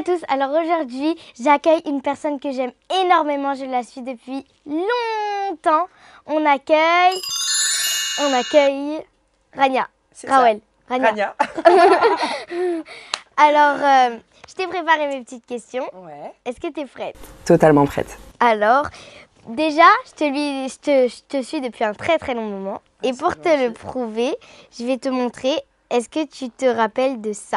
à tous, alors aujourd'hui j'accueille une personne que j'aime énormément, je la suis depuis longtemps. On accueille Rania. Rawel. Rania. Alors, je t'ai préparé mes petites questions. Ouais. Est-ce que tu es prête? Totalement prête. Alors, déjà, je te suis depuis un très très long moment. Et pour te le prouver, je vais te montrer. Est-ce que tu te rappelles de ça?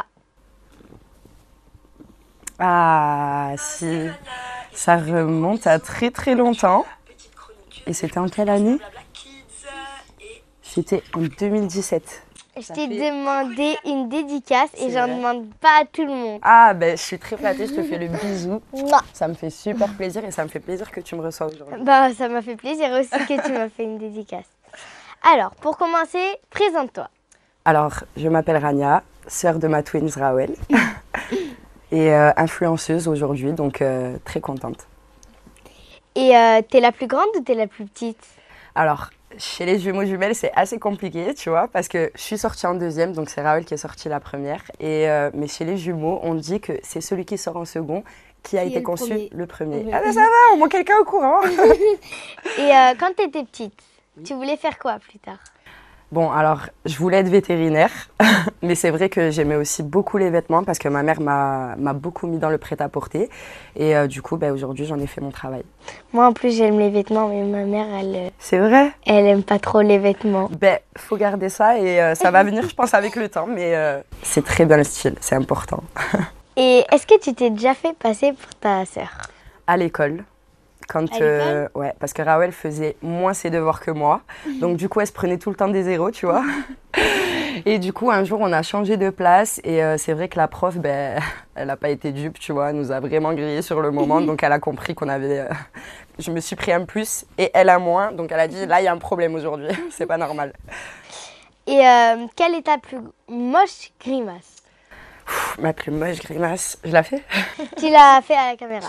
Ah, si. Ça remonte à très très longtemps. Et c'était en quelle année? C'était en 2017. Je t'ai demandé une dédicace et j'en demande pas à tout le monde. Ah, ben je suis très flattée, je te fais le bisou. Mouah. Ça me fait super plaisir et ça me fait plaisir que tu me reçois aujourd'hui. Bah, ça m'a fait plaisir aussi que tu m'as fait une dédicace. Alors, pour commencer, présente-toi. Alors, je m'appelle Rania, sœur de ma twins Rawel. Et influenceuse aujourd'hui, donc très contente. Et t'es la plus grande ou t'es la plus petite? Alors, chez les jumeaux jumelles, c'est assez compliqué, tu vois, parce que je suis sortie en deuxième, donc c'est Rawel qui est sortie la première. Mais chez les jumeaux, on dit que c'est celui qui sort en second qui a été conçu le premier. Oui. Ah ben ça va, au moins quelqu'un au courant. Et quand t'étais petite, tu voulais faire quoi plus tard? Bon, alors, je voulais être vétérinaire, mais c'est vrai que j'aimais aussi beaucoup les vêtements parce que ma mère m'a beaucoup mis dans le prêt-à-porter. Et du coup, ben, aujourd'hui, j'en ai fait mon travail. Moi, en plus, j'aime les vêtements, mais ma mère, C'est vrai? elle aime pas trop les vêtements. Ben, faut garder ça et ça va venir, je pense, avec le temps. Mais c'est très bien le style, c'est important. Et est-ce que tu t'es déjà fait passer pour ta sœur? À l'école. Ouais, parce que Rawel faisait moins ses devoirs que moi. Donc du coup, elle se prenait tout le temps des zéros, tu vois. Et du coup, un jour, on a changé de place. Et c'est vrai que la prof, ben, elle n'a pas été dupe, tu vois. Elle nous a vraiment grillé sur le moment. Donc elle a compris qu'on avait... Je me suis pris un plus et elle un moins. Donc elle a dit, là, il y a un problème aujourd'hui. C'est pas normal. Et quelle est ta plus moche grimace? Ma plus moche grimace, je la fais? Tu l'as fait à la caméra.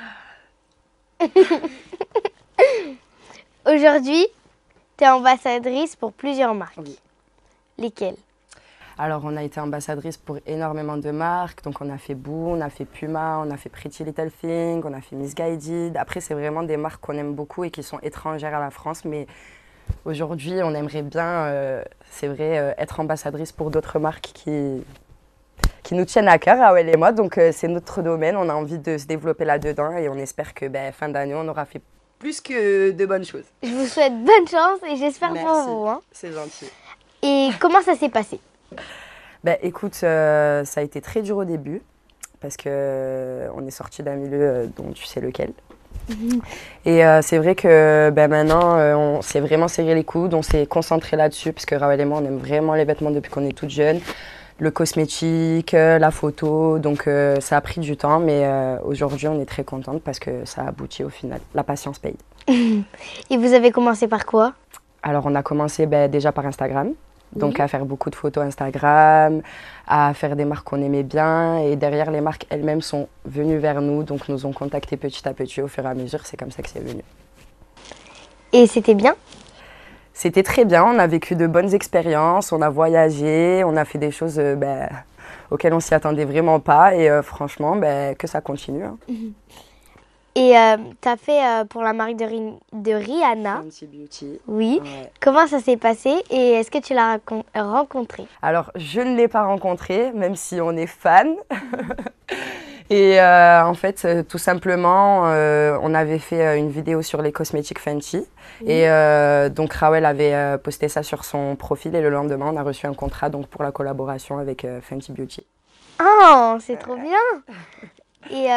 Aujourd'hui, tu es ambassadrice pour plusieurs marques. Oui. Lesquelles? Alors, on a été ambassadrice pour énormément de marques. Donc, on a fait Boo, on a fait Puma, on a fait Pretty Little Thing, on a fait Missguided. Après, c'est vraiment des marques qu'on aime beaucoup et qui sont étrangères à la France. Mais aujourd'hui, on aimerait bien, c'est vrai, être ambassadrice pour d'autres marques qui nous tiennent à cœur, Rawel et moi. Donc, c'est notre domaine. On a envie de se développer là-dedans et on espère que fin d'année, on aura fait plus que de bonnes choses. Je vous souhaite bonne chance et j'espère pour vous. Hein. C'est gentil. Et comment ça s'est passé? Écoute, ça a été très dur au début parce qu'on est sorti d'un milieu dont tu sais lequel. Et c'est vrai que maintenant, on s'est vraiment serré les coudes, on s'est concentré là-dessus parce que Rawel et moi, on aime vraiment les vêtements depuis qu'on est toutes jeunes. Le cosmétique, la photo, donc ça a pris du temps, mais aujourd'hui on est très contente parce que ça a abouti au final. La patience paye. Et vous avez commencé par quoi? Alors on a commencé déjà par Instagram, donc à faire beaucoup de photos Instagram, à faire des marques qu'on aimait bien, et derrière les marques elles-mêmes sont venues vers nous, donc nous ont contactés petit à petit au fur et à mesure, c'est comme ça que c'est venu. Et c'était bien? C'était très bien, on a vécu de bonnes expériences, on a voyagé, on a fait des choses auxquelles on s'y attendait vraiment pas et franchement, que ça continue. Hein. Et tu as fait pour la marque de Rihanna. Fenty Beauty. Oui. Ouais. Comment ça s'est passé et est-ce que tu l'as rencontré? Alors, je ne l'ai pas rencontré, même si on est fan. Et en fait, tout simplement, on avait fait une vidéo sur les cosmétiques Fenty. Et donc, Rawel avait posté ça sur son profil et le lendemain, on a reçu un contrat donc, pour la collaboration avec Fenty Beauty. Oh, c'est trop bien! Et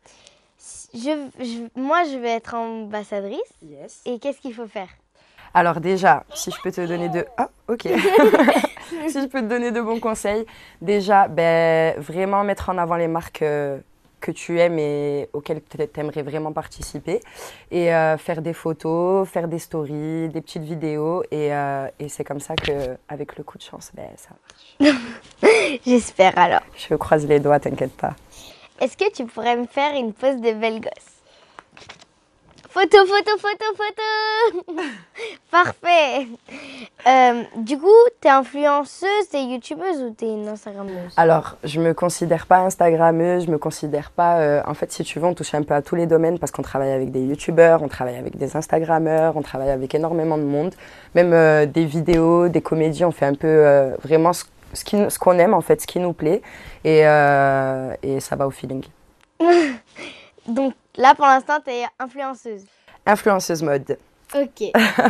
moi, je vais être ambassadrice. Yes. Et qu'est-ce qu'il faut faire? Alors déjà, si je peux te donner si je peux te donner de bons conseils, déjà, vraiment mettre en avant les marques que tu aimes et auxquelles tu aimerais vraiment participer et faire des photos, faire des stories, des petites vidéos et c'est comme ça qu'avec le coup de chance, ça marche. J'espère alors. Je croise les doigts, t'inquiète pas. Est-ce que tu pourrais me faire une pose de belle gosse? Photo, photo, photo, photo. Parfait. Du coup, t'es influenceuse, t'es youtubeuse ou t'es une instagrammeuse? Alors, je me considère pas instagrammeuse, je me considère pas... en fait, si tu veux, on touche un peu à tous les domaines parce qu'on travaille avec des youtubeurs, on travaille avec des instagrammeurs, on travaille avec énormément de monde. Même des vidéos, des comédies, on fait un peu vraiment ce qu'on aime, en fait, ce qui nous plaît. Et ça va au feeling. Donc là, pour l'instant, t'es influenceuse. Influenceuse mode. Ok.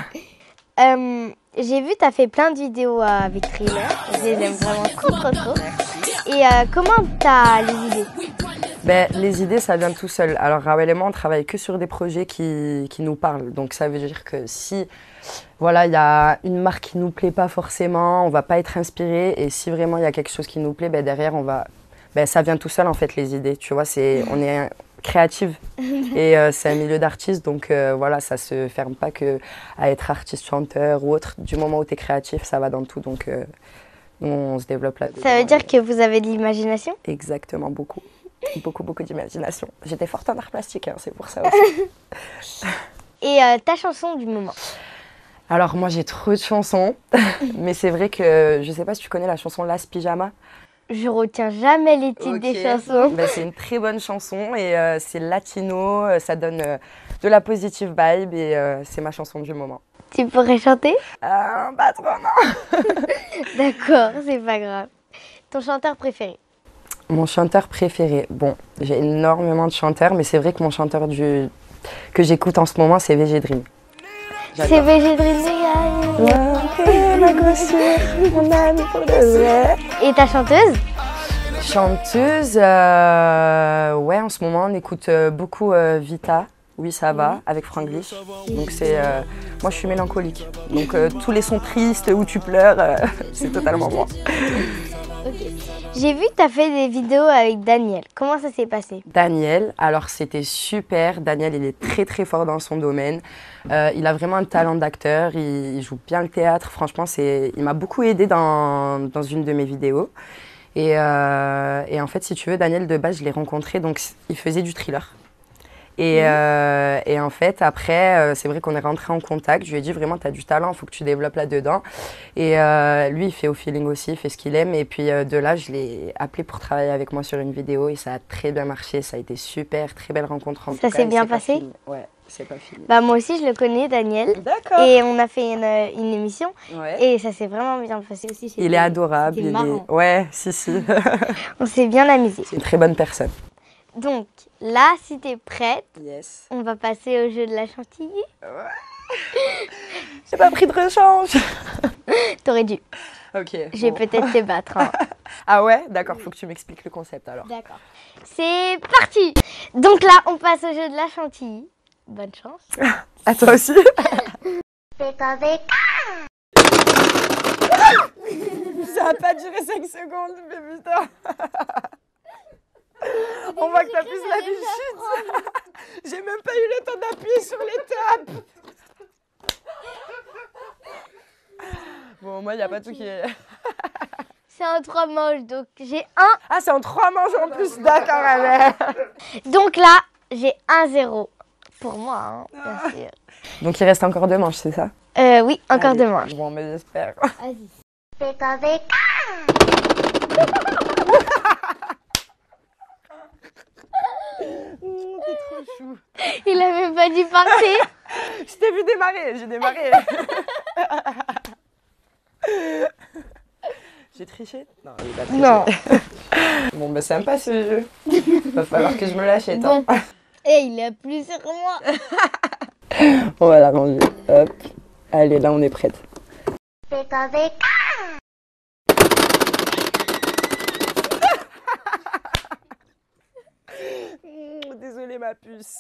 J'ai vu, t'as fait plein de vidéos avec Thriller. Je les aime vraiment trop. Et comment t'as les idées? Ben, les idées, ça vient tout seul. Alors, Rawel et moi, on travaille que sur des projets qui nous parlent. Donc, ça veut dire que si, voilà, il y a une marque qui nous plaît pas forcément, on va pas être inspiré. Et si vraiment il y a quelque chose qui nous plaît, ben, derrière, ça vient tout seul, en fait, les idées. Tu vois, on est créative et c'est un milieu d'artistes. Donc, voilà, ça se ferme pas que à être artiste, chanteur ou autre. Du moment où tu es créatif, ça va dans tout. Donc, nous, on se développe là. Ça veut dire que vous avez de l'imagination? Exactement, beaucoup. Beaucoup d'imagination. J'étais forte en art plastique, hein, c'est pour ça aussi. Et ta chanson du moment? Alors moi j'ai trop de chansons, mais c'est vrai que je sais pas si tu connais la chanson Las Pyjama. Je retiens jamais les titres des chansons. Ben, c'est une très bonne chanson et c'est latino, ça donne de la positive vibe et c'est ma chanson du moment. Tu pourrais chanter? Pas trop, non. D'accord, c'est pas grave. Ton chanteur préféré? Mon chanteur préféré, bon, j'ai énormément de chanteurs, mais c'est vrai que mon chanteur que j'écoute en ce moment, c'est VG Dream. C'est VG Dream. Et ta chanteuse? Chanteuse, ouais, en ce moment, on écoute beaucoup Vita. Oui, ça va, avec Franglish. Donc moi je suis mélancolique. Donc tous les sons tristes où tu pleures, c'est totalement moi. Okay. J'ai vu que tu as fait des vidéos avec Daniel. Comment ça s'est passé? Daniel, alors c'était super. Daniel, il est très fort dans son domaine. Il a vraiment un talent d'acteur. Il joue bien le théâtre. Franchement, il m'a beaucoup aidé dans une de mes vidéos. Et en fait, si tu veux, Daniel, de base, je l'ai rencontré. Donc, il faisait du thriller. Et en fait, après, c'est vrai qu'on est rentré en contact. Je lui ai dit vraiment, tu as du talent, il faut que tu développes là-dedans. Et lui, il fait au feeling aussi, il fait ce qu'il aime. Et puis de là, je l'ai appelé pour travailler avec moi sur une vidéo et ça a très bien marché. Ça a été super, très belle rencontre. Ça s'est bien passé? Ouais, c'est pas fini. Bah, moi aussi, je le connais, Daniel. D'accord. Et on a fait une émission. Ouais. Et ça s'est vraiment bien passé aussi. Il est adorable. C'était marrant. Ouais, si. On s'est bien amusé. C'est une très bonne personne. Donc, là, si t'es prête, Yes. on va passer au jeu de la chantilly. Ouais. J'ai pas pris de rechange. T'aurais dû. Ok. Je vais peut-être te battre. Hein. Ah ouais? D'accord, faut que tu m'expliques le concept alors. D'accord. C'est parti. Donc là, on passe au jeu de la chantilly. Bonne chance. À toi aussi. C'est avec... Ça a pas duré 5 secondes, mais putain. On voit que t'as plus la vie chute. J'ai même pas eu le temps d'appuyer sur l'étape. Bon, moi, il n'y a pas tout qui est... C'est en 3 manches, donc j'ai un. Ah, c'est en 3 manches en plus, d'accord, allez. Donc là, j'ai 1-0. Pour moi, hein, bien sûr. Donc, il reste encore 2 manches, c'est ça? Oui, encore Allez. 2 manches. Bon, mais j'espère. Vas-y. C'est avec... T'es trop chou. Il a même pas dû partir. Je t'ai vu démarrer, j'ai démarré. J'ai triché? Non, il a triché. Non. Bon, bah sympa ce jeu. Va falloir que je me lâche, attends. Bon. Et il a plus sur moi. On va la ranger. Hop. Allez, là, on est prête. C'est avec... Désolée, ma puce.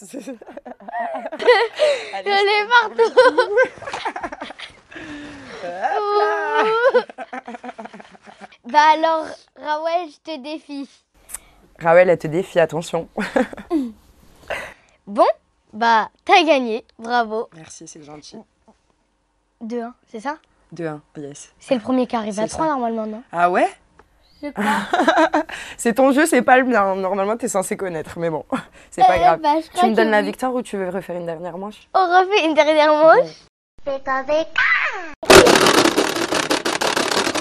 Je l'ai partout. Bah alors, Rawel, je te défie. Rawel, elle te défie, attention. Bon, bah t'as gagné, bravo. Merci, c'est gentil. 2-1, c'est ça? 2-1, yes. C'est le premier qui arrive à C'est 3 ça. normalement, non? Ah ouais? Je crois. C'est ton jeu, c'est pas le mien. Normalement, t'es censé connaître, mais bon, c'est pas grave. Bah, je crois Tu me donnes que la oui. victoire ou tu veux refaire une dernière manche? On refait une dernière manche. C'est avec...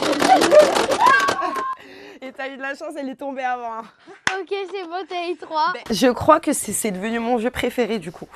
Et t'as eu de la chance, elle est tombée avant. Ok, c'est bon, t'as eu 3. Je crois que c'est devenu mon jeu préféré du coup.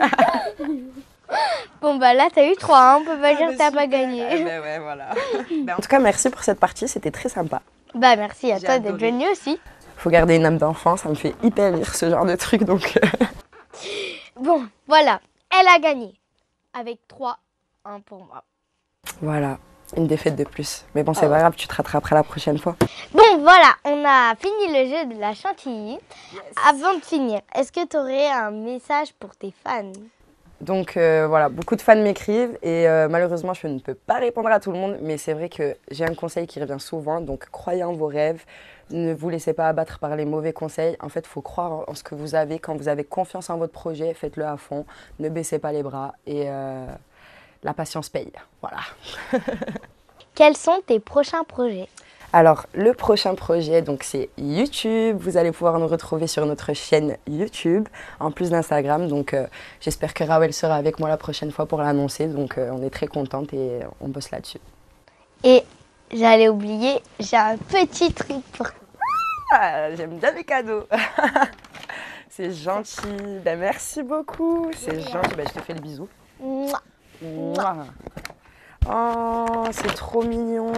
Bon, bah là, t'as eu 3, hein. On peut pas dire que t'as pas gagné. Ouais, voilà. En tout cas, merci pour cette partie, c'était très sympa. Bah, merci à J'ai toi d'être adoré. venu aussi. Faut garder une âme d'enfant, ça me fait hyper rire ce genre de truc donc. Bon, voilà, elle a gagné. Avec 3-1 pour moi. Voilà, une défaite de plus. Mais bon, c'est pas grave, tu te rattraperas la prochaine fois. Bon, voilà, on a fini le jeu de la chantilly. Avant de finir, est-ce que tu aurais un message pour tes fans? Donc voilà, beaucoup de fans m'écrivent et malheureusement je ne peux pas répondre à tout le monde, mais c'est vrai que j'ai un conseil qui revient souvent, donc croyez en vos rêves, ne vous laissez pas abattre par les mauvais conseils. En fait, il faut croire en ce que vous avez. Quand vous avez confiance en votre projet, faites-le à fond, ne baissez pas les bras et la patience paye. Voilà. Quels sont tes prochains projets? Alors, le prochain projet, donc c'est YouTube. Vous allez pouvoir nous retrouver sur notre chaîne YouTube, en plus d'Instagram. Donc, j'espère que Rawel sera avec moi la prochaine fois pour l'annoncer. Donc, on est très contente et on bosse là-dessus. Et j'allais oublier, j'ai un petit truc pour toi. Ah, j'aime bien les cadeaux. C'est gentil. Ben, merci beaucoup. C'est gentil. Ben, je te fais le bisou. Mouah. Mouah. Oh, c'est trop mignon.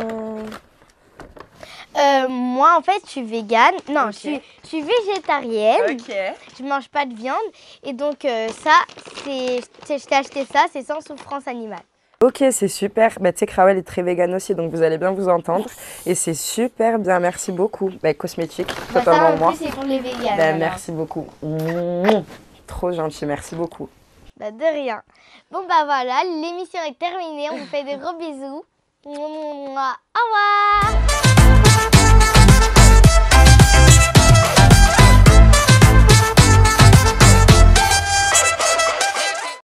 Moi, en fait, je suis végane. Non, Ok. je suis végétarienne. Ok. Je mange pas de viande. Et donc, ça, je t'ai acheté ça, c'est sans souffrance animale. Ok, c'est super. Bah, tu sais que Rawel est très vegan aussi, donc vous allez bien vous entendre. Et c'est super bien, merci beaucoup. Bah, cosmétique, Bah, ça, totalement en moi. plus, c'est pour les véganes. Bah, alors. merci beaucoup. Trop gentil, merci beaucoup. Bah, de rien. Bon, bah voilà, l'émission est terminée. On vous fait des gros bisous. Au revoir.